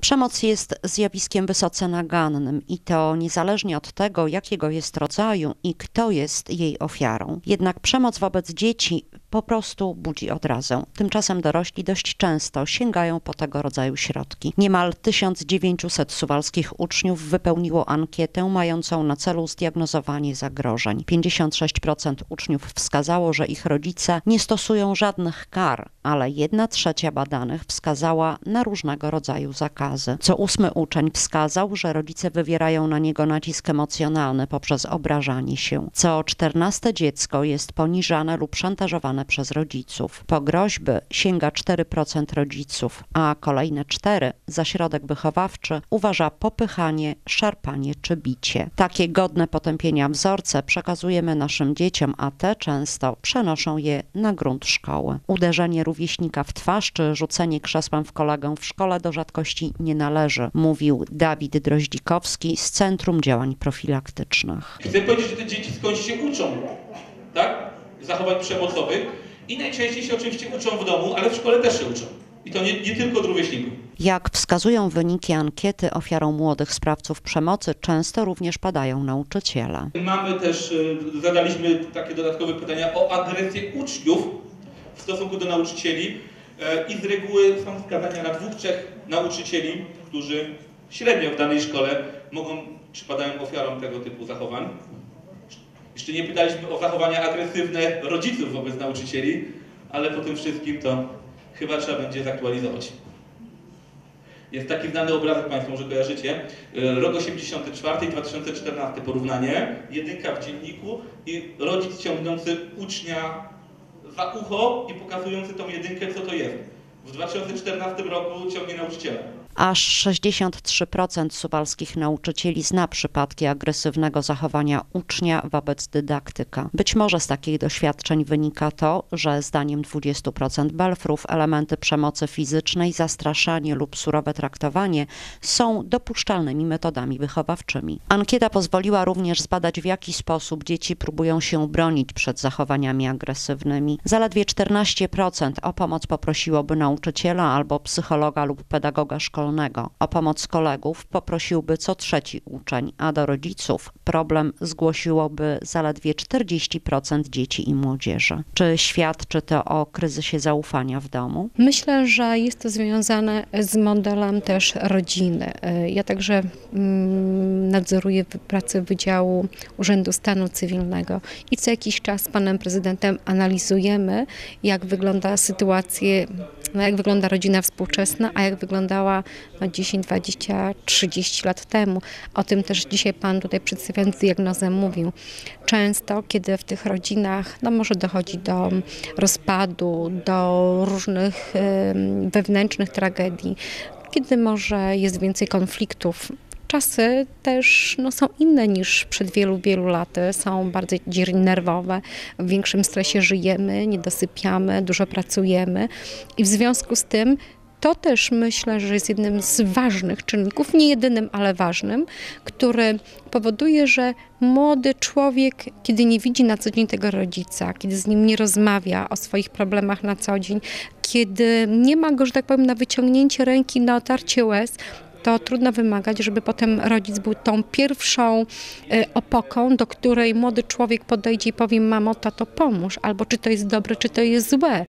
Przemoc jest zjawiskiem wysoce nagannym i to niezależnie od tego, jakiego jest rodzaju i kto jest jej ofiarą. Jednak przemoc wobec dzieci po prostu budzi odrazę. Tymczasem dorośli dość często sięgają po tego rodzaju środki. Niemal 1900 suwalskich uczniów wypełniło ankietę mającą na celu zdiagnozowanie zagrożeń. 56% uczniów wskazało, że ich rodzice nie stosują żadnych kar, ale 1/3 badanych wskazała na różnego rodzaju zakazy. Co 8 uczeń wskazał, że rodzice wywierają na niego nacisk emocjonalny poprzez obrażanie się. Co 14 dziecko jest poniżane lub szantażowane przez rodziców. Po groźby sięga 4% rodziców, a kolejne 4% za środek wychowawczy uważa popychanie, szarpanie czy bicie. Takie godne potępienia wzorce przekazujemy naszym dzieciom, a te często przenoszą je na grunt szkoły. Uderzenie rówieśnika w twarz czy rzucenie krzesłem w kolegę w szkole do rzadkości nie należy, mówił Dawid Droździkowski z Centrum Działań Profilaktycznych. Chcę powiedzieć, że te dzieci skądś się uczą, tak? Zachowań przemocowych i najczęściej się oczywiście uczą w domu, ale w szkole też się uczą. I to nie tylko od rówieśników. Jak wskazują wyniki ankiety, ofiarą młodych sprawców przemocy często również padają nauczyciele. Mamy też, zadaliśmy takie dodatkowe pytania o agresję uczniów w stosunku do nauczycieli i z reguły są wskazania na 2-3 nauczycieli, którzy średnio w danej szkole czy padają ofiarą tego typu zachowań. Jeszcze nie pytaliśmy o zachowania agresywne rodziców wobec nauczycieli, ale po tym wszystkim to chyba trzeba będzie zaktualizować. Jest taki znany obrazek, Państwo może kojarzycie, rok 84 i 2014 porównanie, jedynka w dzienniku i rodzic ciągnący ucznia za ucho i pokazujący tą jedynkę, co to jest. W 2014 roku ciągnie nauczyciela. Aż 63% suwalskich nauczycieli zna przypadki agresywnego zachowania ucznia wobec dydaktyka. Być może z takich doświadczeń wynika to, że zdaniem 20% belfrów elementy przemocy fizycznej, zastraszanie lub surowe traktowanie są dopuszczalnymi metodami wychowawczymi. Ankieta pozwoliła również zbadać, w jaki sposób dzieci próbują się bronić przed zachowaniami agresywnymi. Zaledwie 14% o pomoc poprosiłoby nauczyciela albo psychologa lub pedagoga szkolnego. O pomoc kolegów poprosiłby co 3 uczeń, a do rodziców problem zgłosiłoby zaledwie 40% dzieci i młodzieży. Czy świadczy to o kryzysie zaufania w domu? Myślę, że jest to związane z modelem też rodziny. Ja także nadzoruję pracę Wydziału Urzędu Stanu Cywilnego i co jakiś czas z panem prezydentem analizujemy, jak wygląda sytuacja, jak wygląda rodzina współczesna, a jak wyglądała 10, 20, 30 lat temu. O tym też dzisiaj pan tutaj przedstawiając diagnozę mówił. Często, kiedy w tych rodzinach może dochodzi do rozpadu, do różnych wewnętrznych tragedii, kiedy może jest więcej konfliktów, czasy też są inne niż przed wielu, wielu laty. Są bardziej nerwowe, w większym stresie żyjemy, nie dosypiamy, dużo pracujemy i w związku z tym to też myślę, że jest jednym z ważnych czynników, nie jedynym, ale ważnym, który powoduje, że młody człowiek, kiedy nie widzi na co dzień tego rodzica, kiedy z nim nie rozmawia o swoich problemach na co dzień, kiedy nie ma go, że tak powiem, na wyciągnięcie ręki, na otarcie łez, to trudno wymagać, żeby potem rodzic był tą pierwszą opoką, do której młody człowiek podejdzie i powie: mamo, tato, pomóż, albo czy to jest dobre, czy to jest złe.